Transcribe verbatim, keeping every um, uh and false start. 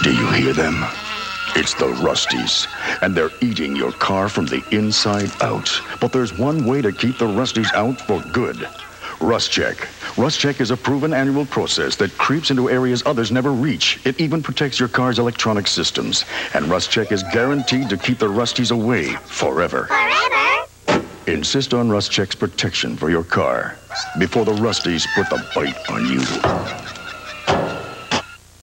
Do you hear them? It's the Rusties, and they're eating your car from the inside out. But there's one way to keep the Rusties out for good. Rust Check. Rust Check is a proven annual process that creeps into areas others never reach. It even protects your car's electronic systems. And Rust Check is guaranteed to keep the Rusties away forever. Forever? Insist on Rust Check's protection for your car before the Rusties put the bite on you.